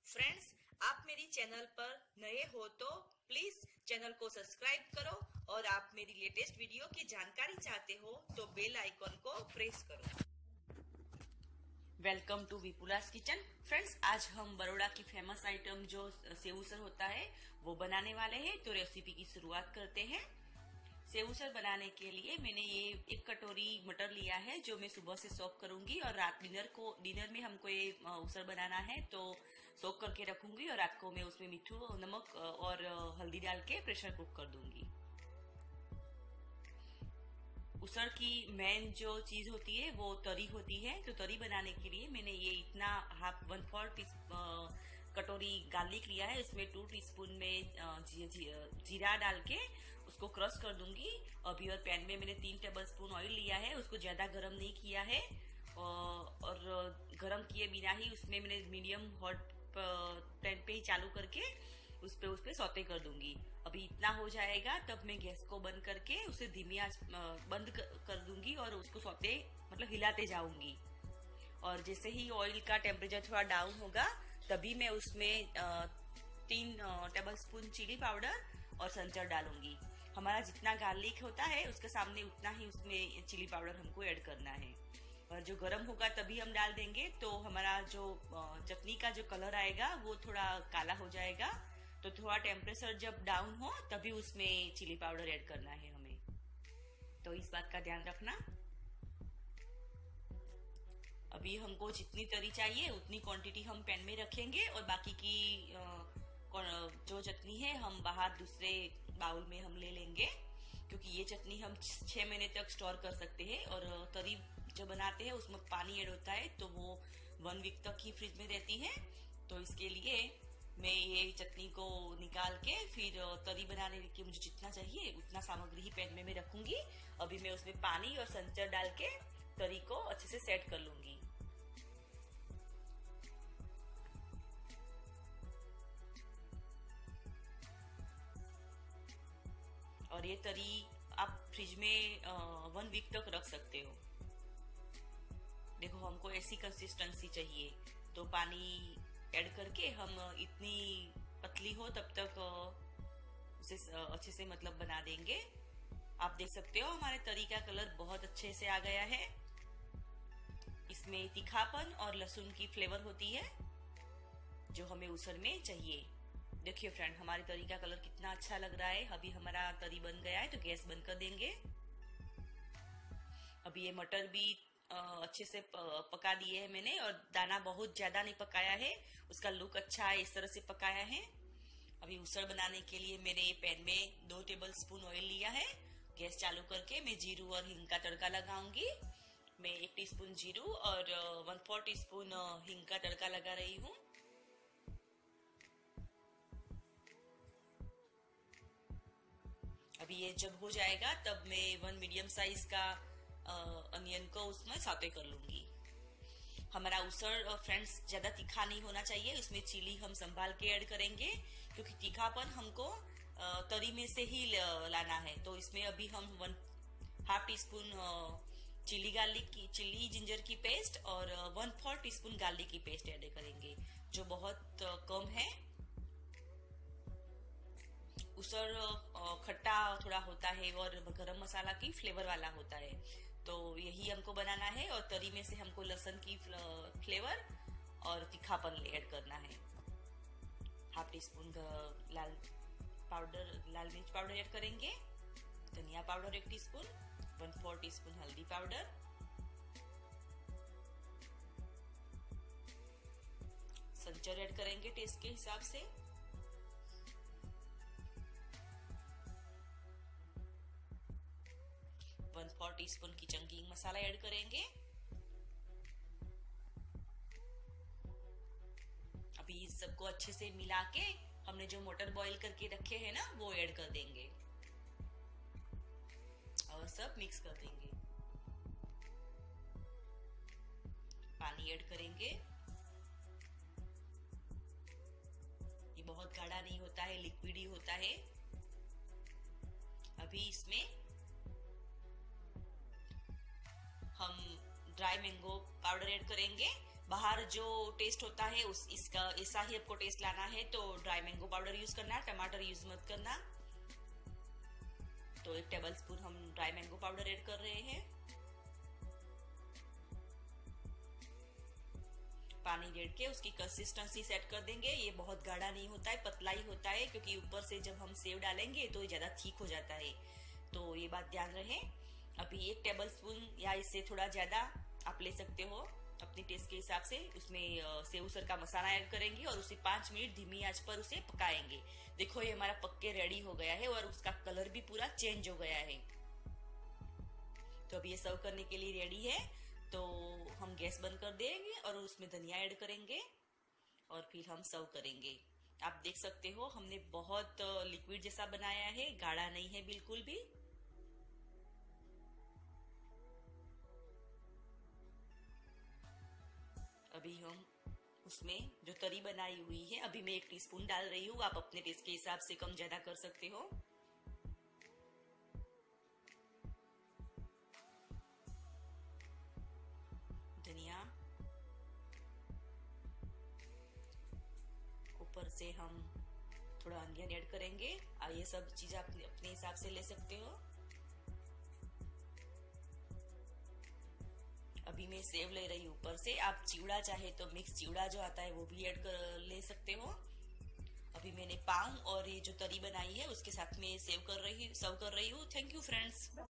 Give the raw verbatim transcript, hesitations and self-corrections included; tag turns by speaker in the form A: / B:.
A: Friends, आप मेरी channel पर नए हो तो प्लीज चैनल को सब्सक्राइब करो और आप मेरी लेटेस्ट वीडियो की जानकारी चाहते हो तो बेल आइकॉन को प्रेस करो। Welcome to Vipula's kitchen. Friends, आज हम बड़ौदा की फेमस आइटम जो सेव उसन होता है वो बनाने वाले हैं। तो रेसिपी की शुरुआत करते हैं। सेव उसन बनाने के लिए मैंने ये एक कटोरी मटर लिया है जो मैं सुबह से सोक करूंगी और रात डिनर को डिनर में हमको ये उसन बनाना है तो सोक करके रखूंगी और रात को मैं उसमें मिठू नमक और हल्दी डाल के प्रेशर कुक कर दूंगी। उसड़ की मेन जो चीज होती है वो तरी होती है। तो तरी बनाने के लिए मैंने ये इतना हाफ वन फोर टी कटोरी गार्लिक लिया है। इसमें टू टीस्पून में जी, जी, जीरा डाल के उसको क्रश कर दूंगी। अभी और पैन में मैंने तीन टेबल स्पून ऑयल लिया है, उसको ज्यादा गर्म नहीं किया है और गर्म किए बिना ही उसमें मैंने मीडियम हॉट पैन पे ही चालू करके उस पे उस पे सौते कर दूंगी। अभी इतना हो जाएगा तब मैं गैस को बंद करके उसे धीमी आंच बंद कर दूंगी और उसको सौते मतलब हिलाते जाऊंगी। और जैसे ही ऑयल का टेम्परेचर थोड़ा डाउन होगा तभी मैं उसमें तीन टेबल स्पून चिली पाउडर और संचर डालूंगी। हमारा जितना गार्लिक होता है उसके सामने उतना ही उसमें चिली पाउडर हमको ऐड करना है और जो गरम होगा तभी हम डाल देंगे। तो हमारा जो चटनी का जो कलर आएगा वो थोड़ा काला हो जाएगा। तो थोड़ा टेम्परेचर जब डाउन हो तभी उसमें चिली पाउडर ऐड करना है हमें, तो इस बात का ध्यान रखना। अभी हमको जितनी तरी चाहिए उतनी क्वांटिटी हम पैन में रखेंगे और बाकी की जो चटनी है हम बाहर दूसरे बाउल में हम ले लेंगे, क्योंकि ये चटनी हम छह महीने तक स्टोर कर सकते हैं। और तरी जो बनाते हैं उसमें पानी ऐड होता है तो वो वन वीक तक ही फ्रिज में रहती है। तो इसके लिए मैं ये चटनी को निकाल के फिर तरी बनाने की मुझे जितना चाहिए उतना सामग्री ही पैन में मैं रखूंगी। अभी मैं उसमें पानी और संचर डाल के तरी को अच्छे से सेट कर लूंगी। और ये तरी आप फ्रिज में वन वीक तक रख सकते हो। देखो, हमको ऐसी कंसिस्टेंसी चाहिए तो पानी ऐड करके हम इतनी पतली हो तब तक उसे अच्छे से मतलब बना देंगे। आप देख सकते हो हमारे तरी का कलर बहुत अच्छे से आ गया है। इसमें तीखापन और लहसुन की फ्लेवर होती है जो हमें उसन में चाहिए। देखिए फ्रेंड, हमारी तरी का कलर कितना अच्छा लग रहा है। अभी हमारा तरी बन गया है तो गैस बंद कर देंगे। अभी ये मटर भी अच्छे से पका दिए है मैंने और दाना बहुत ज्यादा नहीं पकाया है, उसका लुक अच्छा है, इस तरह से पकाया है। अभी उसड़ बनाने के लिए मैंने ये पैन में दो टेबल स्पून ऑयल लिया है। गैस चालू करके मैं जीरू और हिंग का तड़का लगाऊंगी। मैं एक टीस्पून जीरू और वन फोर टी स्पून हिंग का तड़का लगा रही हूँ। अभी ये जब हो जाएगा तब मैं वन मीडियम साइज का अनियन को उसमें सौते कर लूंगी। हमारा उसड़ फ्रेंड्स ज्यादा तीखा नहीं होना चाहिए, इसमें चिली हम संभाल के ऐड करेंगे क्योंकि तीखापन हमको तरी में से ही लाना है। तो इसमें अभी हम one half teaspoon chilli garlic की चिली जिंजर की पेस्ट और one four teaspoon garlic की पेस्ट ऐड करेंगे जो बहुत कम है। उसड़ खट्टा थोड़ा होता है और गरम मसाला की फ्लेवर वाला होता है, तो यही हमको बनाना है। और तरी में से हमको लहसुन की फ्लेवर और तीखापन ऐड करना है। हाफ टी स्पून लाल पाउडर लाल मिर्च पाउडर ऐड करेंगे, धनिया पाउडर एक teaspoon, one four teaspoon हल्दी पाउडर, संचर ऐड करेंगे टेस्ट के हिसाब से, one four teaspoon kitchen king masala add करेंगे। अभी इस सबको अच्छे से मिला के हमने जो मटर बॉईल करके रखे हैं ना वो ऐड कर देंगे और सब मिक्स कर देंगे। पानी ऐड करेंगे। ये बहुत गाढ़ा नहीं होता है, लिक्विड ही होता है। अभी इसमें हम ड्राई मैंगो पाउडर ऐड करेंगे। बाहर जो टेस्ट होता है उस इसका ऐसा ही आपको टेस्ट लाना है तो ड्राई मैंगो पाउडर यूज करना, टमाटर यूज मत करना। तो एक टेबल स्पून हम ड्राई मैंगो पाउडर ऐड कर रहे हैं। पानी रेड़ के उसकी कंसिस्टेंसी सेट कर देंगे। ये बहुत गाढ़ा नहीं होता है, पतला ही होता है, क्योंकि ऊपर से जब हम सेव डालेंगे तो ये ज्यादा थिक हो जाता है, तो ये बात ध्यान रहे। अभी एक टेबल स्पून या इससे थोड़ा ज्यादा आप ले सकते हो अपने टेस्ट के हिसाब से, उसमें सेव उसर का मसाला ऐड करेंगे और उसे पांच मिनट धीमी आंच पर उसे पकाएंगे। देखो ये हमारा पक्के रेडी हो गया है और उसका कलर भी पूरा चेंज हो गया है। तो अब ये सर्व करने के लिए रेडी है। तो हम गैस बंद कर देंगे और उसमें धनिया ऐड करेंगे और फिर हम सर्व करेंगे। आप देख सकते हो हमने बहुत लिक्विड जैसा बनाया है, गाढ़ा नहीं है बिल्कुल भी। अभी हम उसमें जो तरी बनाई हुई है, अभी मैं एक टीस्पून डाल रही हूँ, आप अपने टेस्ट के हिसाब से कम ज्यादा कर सकते हो। धनिया, ऊपर से हम थोड़ा अनियन ऐड करेंगे। और ये सब चीज आप अपने हिसाब से ले सकते हो। अभी मैं सेव ले रही हूँ ऊपर से, आप चिवड़ा चाहे तो मिक्स चिवड़ा जो आता है वो भी ऐड कर ले सकते हो। अभी मैंने पाव और ये जो तरी बनाई है उसके साथ में सेव कर रही सर्व कर रही हूँ। Thank you friends.